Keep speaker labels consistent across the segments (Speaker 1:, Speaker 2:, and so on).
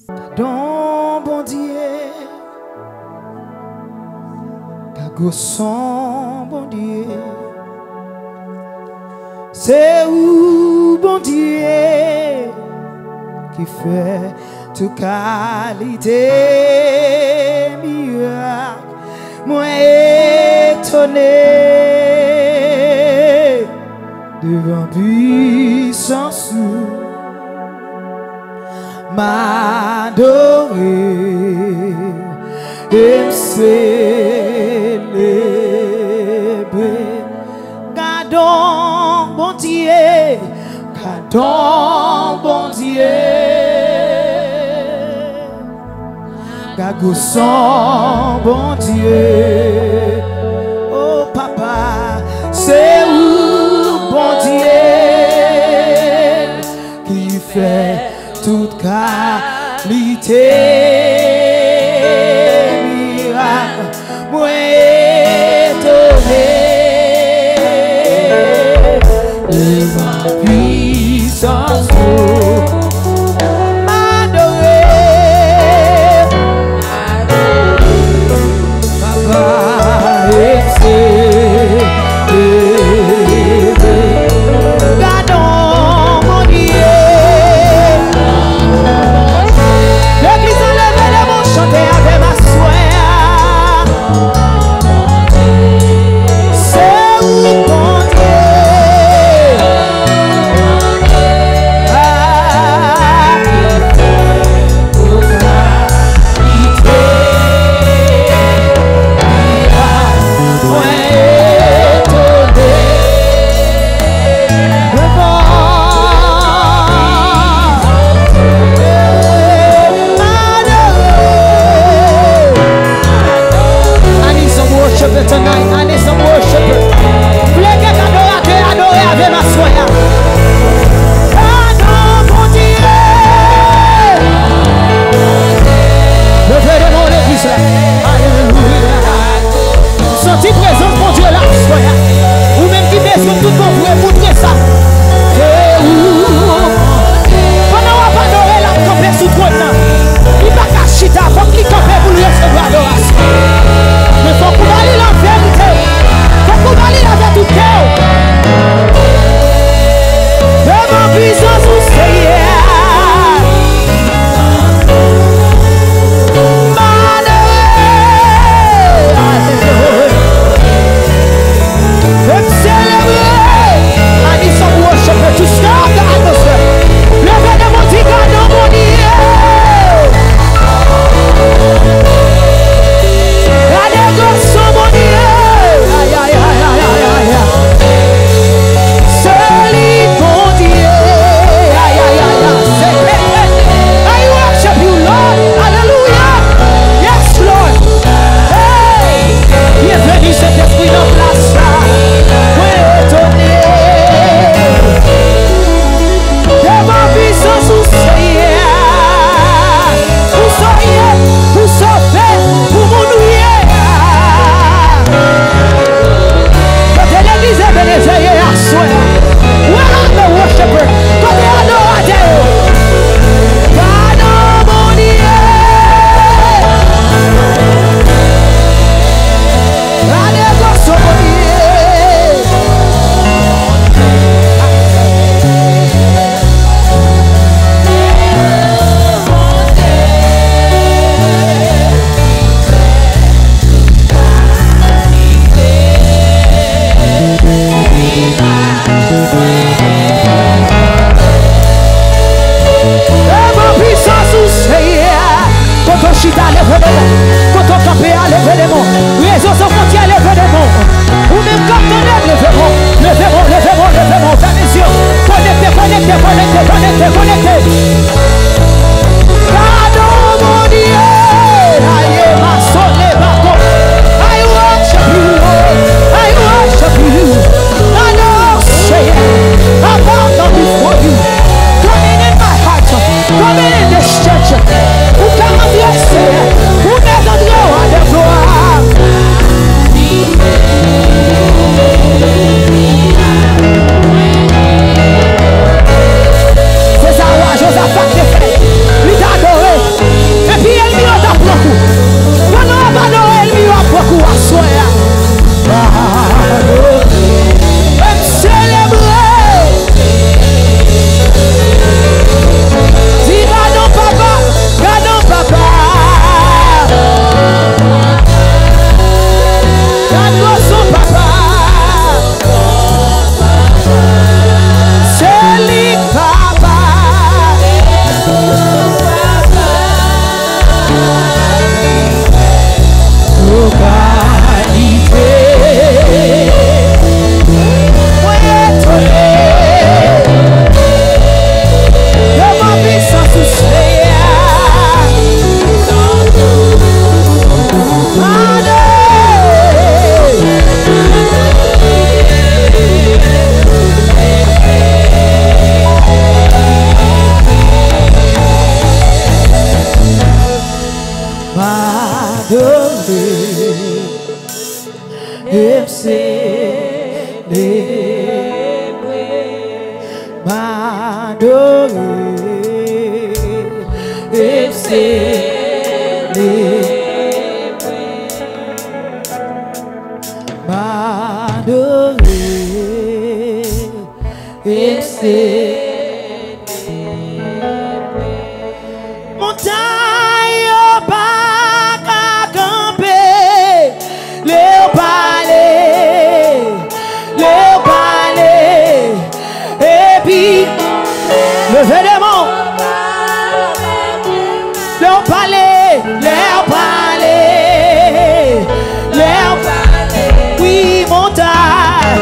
Speaker 1: Don bon Dieu, Kago son bon Dieu, c'est où bon Dieu qui fait toute qualité miracle. Moi étonné devant puissance m'adorer et me célébrer. Gardons bon Dieu, gardons bon Dieu, gardons son bon Dieu. Oh papa, c'est où bon Dieu qui fait toute qualité miracle. Moi étonné devant puissance m'adorer, papa gardons mon Dieu. L'église enlève les mots, chanter avec ma soeur. C'est où mon Dieu? Ah, et célébrer, m'adorer et célébrer, m'adorer et célébrer. Montagne pas qu'à camper, les palais, et puis levez les mains, les palais, oui, montagne,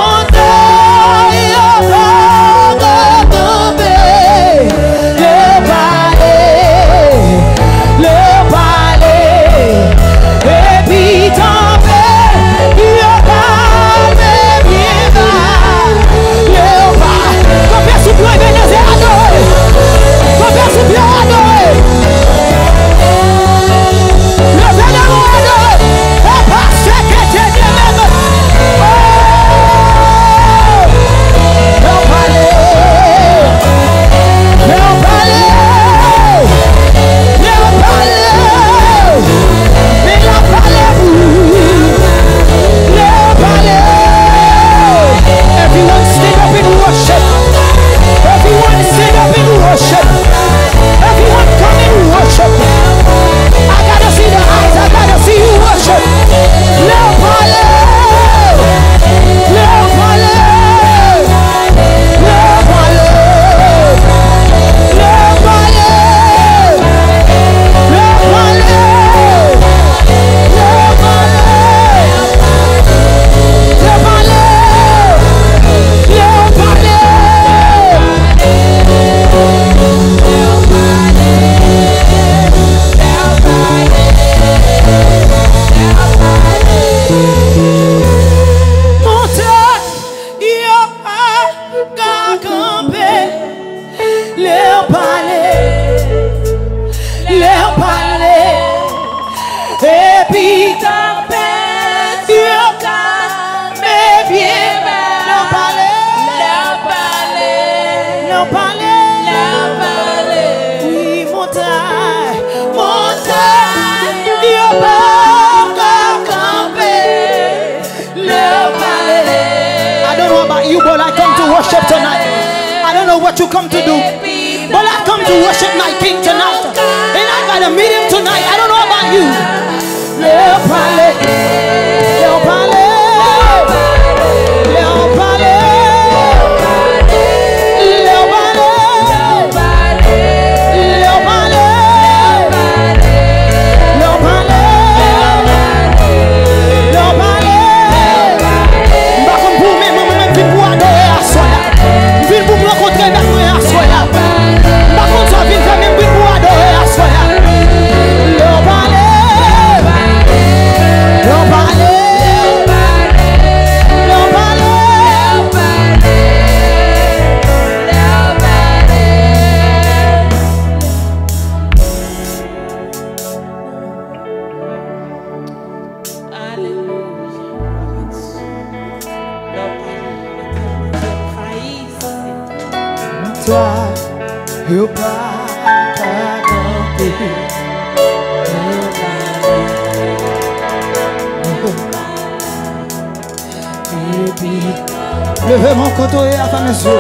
Speaker 1: tonight. I don't know what you come to do, but I come to worship my King tonight, and I got to meet him tonight. I don't know about you. Eu levez mon couteau et à ta maison.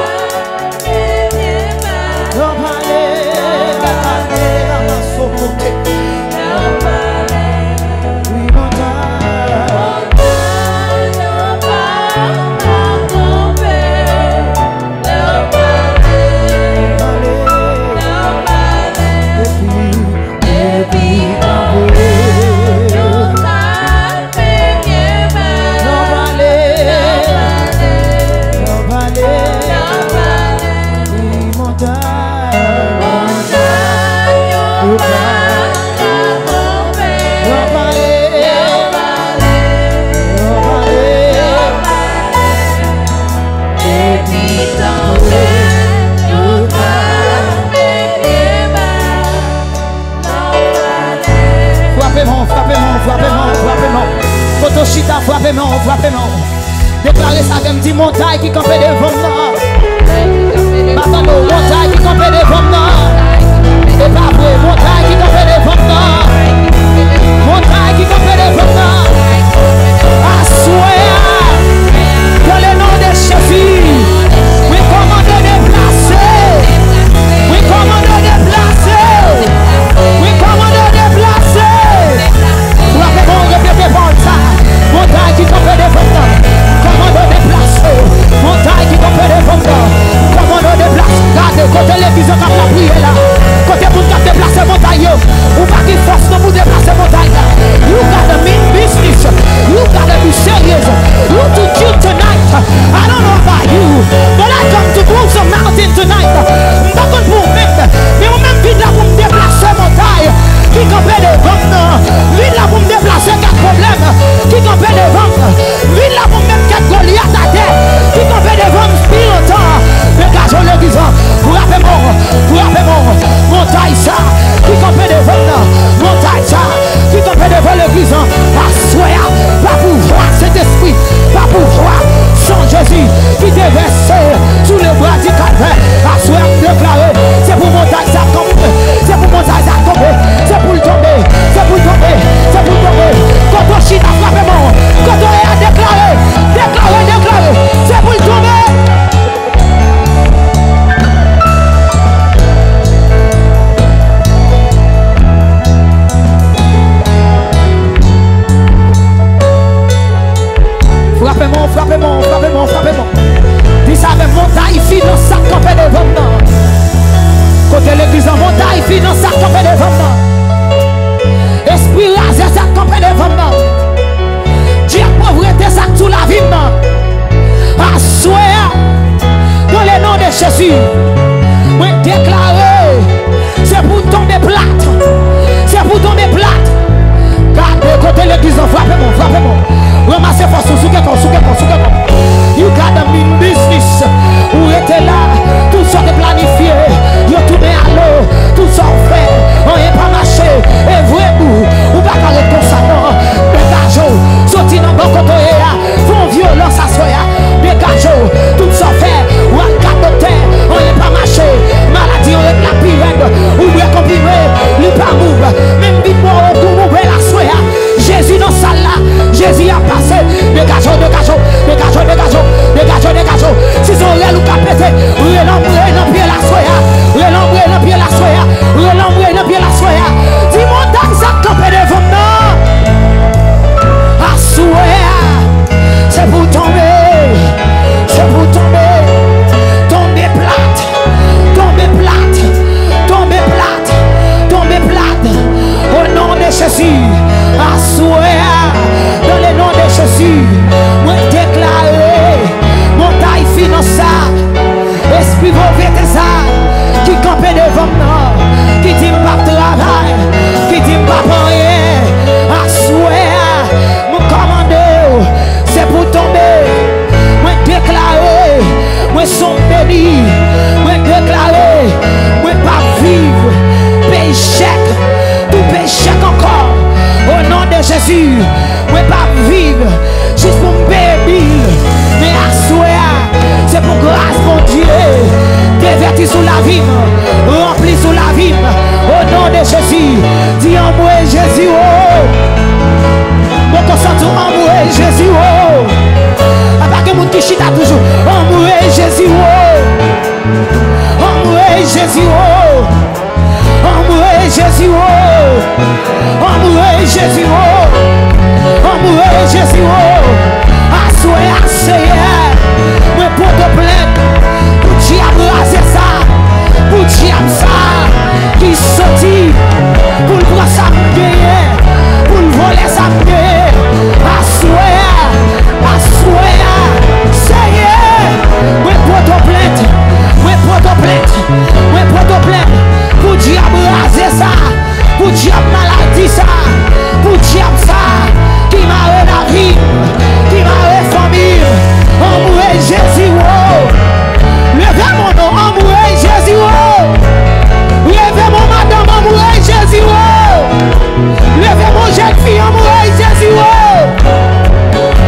Speaker 1: Frappez-moi. frappez-moi, frappez-moi. Déclarez ça comme dit montagne qui campait devant moi. Maintenant, montagne qui campait devant moi. Et pas vrai, montagne qui campait devant moi. Montagne qui campait devant moi. Assoya, dans le nom de Jésus, oui, commande de déplacer. Oui, commande de déplacer. Oui, commande de déplacer. Frappez-moi, répétez pour ça. Montagne qui campait devant moi. Commande de déplacer. Montagne qui campait devant moi. Commande de déplacer. Regardez, côté l'église, on a la prière là. Côté vous qui déplacer montagne. Ou pas qui force de vous déplacer montagne là. You gotta mean business. You gotta be serious. You to kill tonight. I don't know about you, but I come to move some mountain tonight. I'm not going to move it. Mais on même vite là pour me déplacer montagne. Qui campait devant moi. Vite là pour me déplacer quatre problèmes. Qui campait devant moi. Vite là pour me mettre quatre Goliath à terre. Qui campait devant moi depuis longtemps. Dégageons l'église. Frappez-moi. Montagne ça. Qui campait devant moi. Montagne ça. Qui campait devant l'église. Assoya. Pas pouvoir cet esprit. Pas pouvoir. Sans Jésus. Qui t'est versé sous le bras du calvaire. Assoya déclaré. C'est pour montagne ça tomber. C'est pour montagne ça tomber. C'est pour le tomber. C'est pour le tomber. C'est pour le tomber. Quand on chine à frappez-moi. Quand on est à déclarer. Déclarer. C'est pour le tomber. Frappez-moi. Dis ça avec montagne finance ça campé devant moi. Côté l'église en montagne finance ça campé devant moi. Esprit rasé ça campé devant moi. Dieu pauvreté ça sous la vie moi. Assoya dans le nom de Jésus. Moi déclarer c'est pour tomber plate. C'est pour tomber plate. Gardez côté l'église frappez-moi. Ramassez force sous quelqu'un. You got a mean business. Où était là? Tout ça est planifié. You tourné à l'eau. Tout ça fait. On n'est pas marché. Et vrai bout. Ou pas carré comme ça non. Dégagez. Sorti dans mon côté. Font violence à soi. Dégagez. Tout ça fait. Ou un cas de terre. On n'est pas marché. Maladie on est la pyramide. Ou bien comprimer. Il pas move. Même vite pour mourir la soi. Jésus dans sa là. Jésus a passé. Dégagez. Si c'est réel ou capété, relambré dans pied la soya. Dis montagne ça campé devant moi. Assoya. C'est pour tomber. Tomber plate. Au nom de Jésus. Assoya. Dans le nom de Jésus. Moi déclarer. Montagne finance ça. Esprit pauvreté ça. Qui campait devant moi. Qui dit pas travail. Qui dit pas rien. Assoya. Mon commando. C'est pour tomber. Moi déclarer. Moi sont bénis. Moi déclarer. Moi pas vivre. Péché. Tout péché encore. Au nom de Jésus. Moi pas vivre. Juste pour me bénir. Mais c'est pour grâce mon Dieu. Déverti sous la vie. Rempli sous la vie. Au nom de Jésus. Dis en moi Jésus. Mon consentement en moi Jésus. Avec que mon qui chita toujours. En moi Jésus. En moi Jésus. En moi Jésus. En moi Jésus. En moi Jésus. Assoyez. Mais pour te plaindre, pour diable raser ça, pour diable ça, qui sortit, pour le prendre ça gagner, pour le voler ça gagner. Assoyez, mais pour te plaindre, pour diable raser ça, pour diable maladie ça, pour diable ça, qui m'a la vie, qui m'a famille. En Jésus, levez mon nom, en Jésus, levez mon madame, en Jésus, levez mon jeune fille, en Jésus,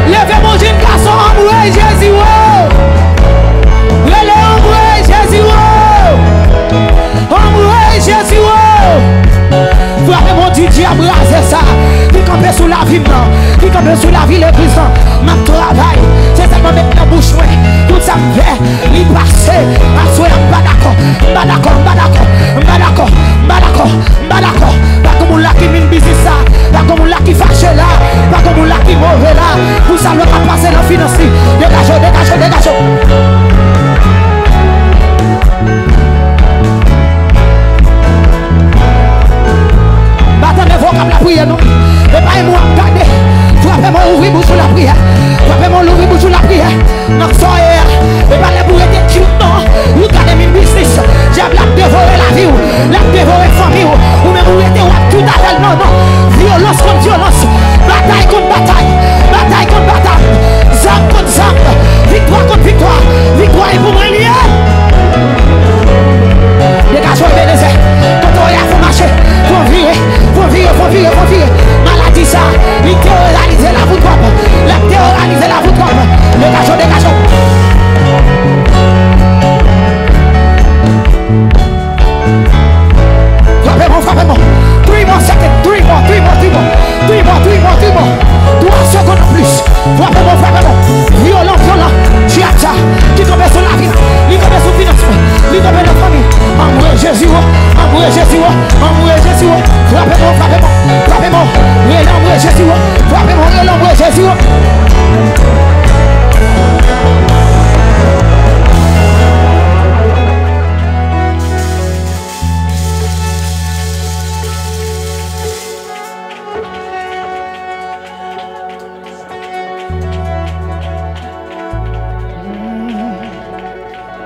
Speaker 1: campé sous la vie, qui campé sous la vie, l'église, ma travail, c'est ça, ma mettre la bouche, tout ça me fait, il passe, à soi, pas d'accord, pas d'accord, pas d'accord, pas d'accord, pas d'accord, pas d'accord, pas comme on l'a qui mine business ça, pas comme on l'a qui fâché là, pas comme on l'a qui mauvais là, vous savez pas passer dans le financier, dégagez, dégagez, dégagez. Attendez, vocable la prière, non? Et pas moi, regardez. Frappez-moi, ouvrez-vous sur la prière. Frappez-moi, ouvrez-vous sur la prière.